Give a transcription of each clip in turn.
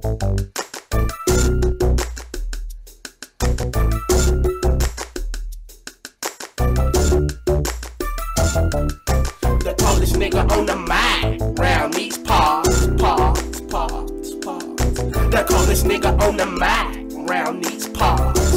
The coldest nigga on the mic, round these parts. The coldest nigga on the mic, round these parts.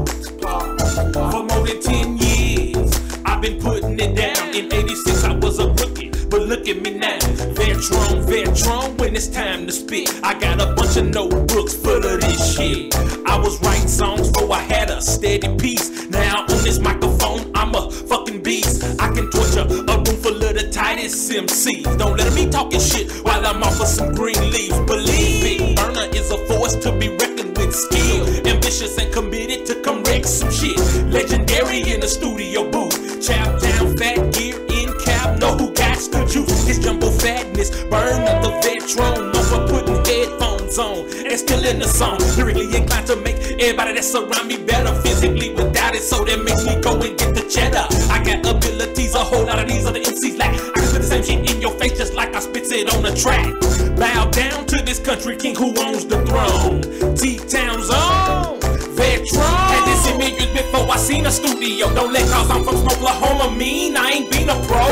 For more than 10 years, I've been putting it down. In 86, I was a rookie, but look at me now. Vetroan, when it's time to spit. I got a bunch of notebooks full of this shit. I was writing songs before I had a steady piece. Now on this microphone, I'm a fucking beast. I can torture a room full of the tightest MCs. Don't let me talking shit while I'm off of some green leaves. Believe me, Bur-Na is a force to be reckoned with. Skill, ambitious and committed to come wreck some shit. Legendary in the studio booth. Chap down, fat gear in cab. Know who got the juice? It's jumbo fatness. Bur-Na the Vetroan. Know for putting headphones on and still in the song. Lyrically inclined to make everybody that surround me better. Physically without it, so that makes me go and get the cheddar. I got abilities, a whole lot of these other MCs lack. I can spit the same shit in your face just like I spits it on a track. Bow down to this country king who owns the throne. T-Town's own Vetroan. Had this in millions before I seen a studio. Don't let cause I'm from Oklahoma mean I ain't been a pro.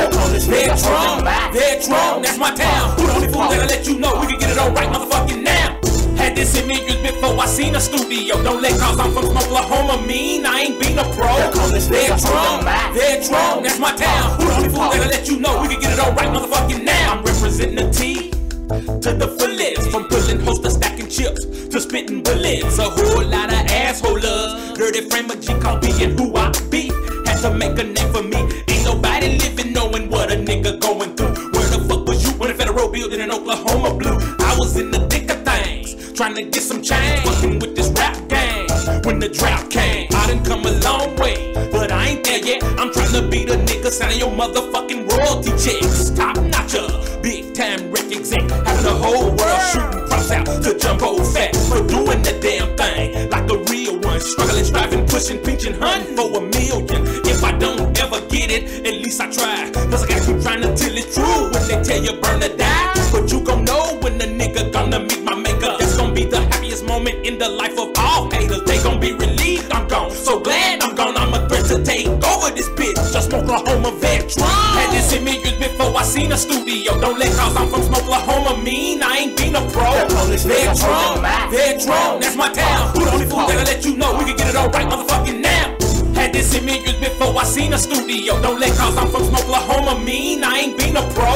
Vetroan, that's my town. Who the only fool that'll let you know we can get it all right motherfucking now. Had this in millions before I seen a studio. Don't let cause I'm from Oklahoma mean I ain't been a pro. Vetroan, that's my town. Who the only fool that'll let you know we can get it all right motherfucking now. I'm representing the T to the fullest. From pulling hoes to stacking chips to spitting bullets. A whole lot of assholers. Dirty frame of G called being who I be. Had to make a name for me. Ain't nobody living knowing what a nigga going through. Where the fuck was you when the federal building in Oklahoma blew? I was in the thick of things, trying to get some change, working with this rap gang. When the drought came, I done come a long way, but I ain't there yet. I'm trying to be the nigga signing your motherfucking royalty checks. Top notcher, big time rec exec, having the whole world shooting props out to jumbo fat for doing the damn thing like a real one. Struggling, striving, pushing, pinching, hunting for a million. If I don't ever get it, at least I try. Cause I gotta keep trying to tell it true when they tell you Bur-Na die. But you gon' know when the nigga gonna meet my maker. That's gonna be the happiest moment in the life of all haters. They gon' be relieved I'm gone, so glad I'm gone. I'm a threat to take over this bitch. Just Oklahoma Vetroan. Had this in millions before I seen a studio. Don't let cause I'm from Oklahoma mean I ain't been a pro. Vetroan, that's my town. Who the only fool that'll let you know we can get it all right motherfucking now. Had this in millions before I seen a studio. Don't let cause I'm from Oklahoma mean I ain't been a pro.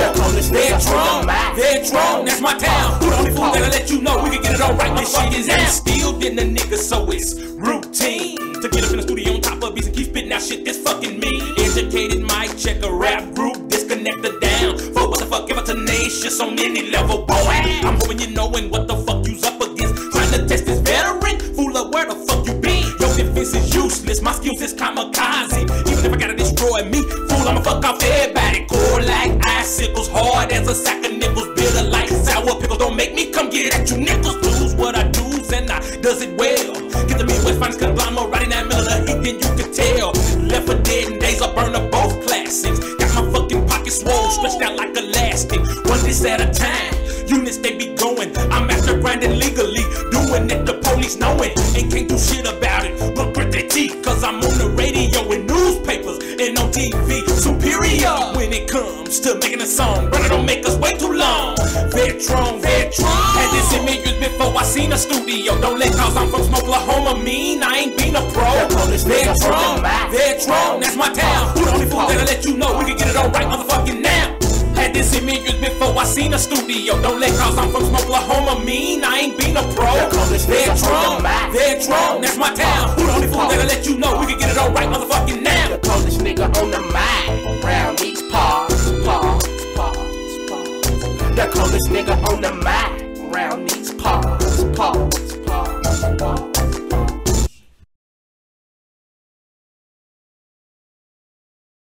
Vetroan, that's my town. Who the only fool that'll let you know we can get it all right motherfucking now. Instilled in the nigga, so it's routine to get up in the studio on top of beats and keep spitting out shit that's fucking me. Educated mic, check a rap group, disconnected down. For what the fuck, ever tenacious on any level, boy. I'm hoping you knowing what the fuck you's up against. Trying to test this veteran, fool of where the fuck you been. Your defense is useless, my skills is kamikaze. Even if I gotta destroy me, fool, I'ma fuck off everybody. Cold like icicles, hard as a sack of nickels. Bitter like sour pickles, don't make me come get at you nickels. Lose what I do and I does it well. Get the Midwest finest conglomerate right in that middle of the heat, then you can tell. Left for dead and days, I Bur-Na both classics. Got my fucking pockets swole, stretched out like elastic. One diss at a time, units they be going. I'm after grinding legally, doing it the police knowing. And can't do shit about it, but grit their teeth. Cause I'm on the radio and newspapers and on TV. Superior when it comes to making a song. Bur-Na don't make us wait too long. Vetroan, had this in millions before I seen a studio. Don't let cause I'm from Oklahoma mean I ain't been a pro. Vetroan, that's my town. Who the only fool that'll let you know we can get it all right motherfucking now. Had this in millions before I seen a studio. Don't let cause I'm from Oklahoma mean I ain't been a pro. Vetroan, that's my town. Who the only fool that'll let you know we can get it all right motherfucking now. The coldest nigga on the mic, round these parts. The coldest nigga on the mic, round these parts.